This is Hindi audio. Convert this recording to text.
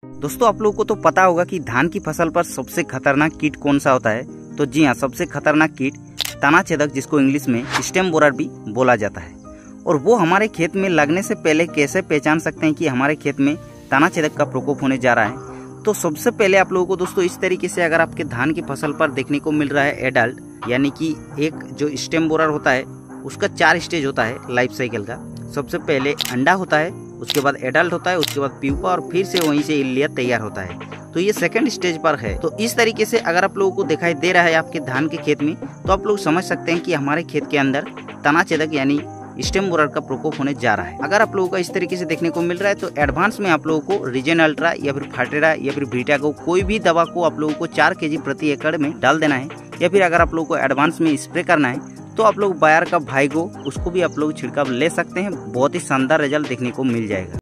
दोस्तों आप लोगों को तो पता होगा कि धान की फसल पर सबसे खतरनाक कीट कौन सा होता है। तो जी हाँ, सबसे खतरनाक कीट तना छेदक, जिसको इंग्लिश में स्टेम बोरर भी बोला जाता है। और वो हमारे खेत में लगने से पहले कैसे पहचान सकते हैं कि हमारे खेत में तना छेदक का प्रकोप होने जा रहा है। तो सबसे पहले आप लोगों को दोस्तों इस तरीके से अगर आपके धान की फसल पर देखने को मिल रहा है एडल्ट, यानी कि एक जो स्टेम बोरर होता है उसका 4 स्टेज होता है लाइफ साइकिल का। सबसे पहले अंडा होता है, उसके बाद एडल्ट होता है, उसके बाद प्यूपा और फिर से वहीं से इल्लिया तैयार होता है। तो ये सेकंड स्टेज पर है। तो इस तरीके से अगर आप लोगों को दिखाई दे रहा है आपके धान के खेत में, तो आप लोग समझ सकते हैं कि हमारे खेत के अंदर तना छेदक यानी स्टेम बोरर का प्रकोप होने जा रहा है। अगर आप लोगों को इस तरीके से देखने को मिल रहा है तो एडवांस में आप लोगों को रीजन अल्ट्रा या फिर फाटेरा या फिर बीटा को कोई भी दवा को आप लोगों को 4 kg प्रति एकड़ में डाल देना है। या फिर अगर आप लोगों को एडवांस में स्प्रे करना है तो आप लोग बायर का भाईगो उसको भी आप लोग छिड़काव ले सकते हैं। बहुत ही शानदार रिजल्ट देखने को मिल जाएगा।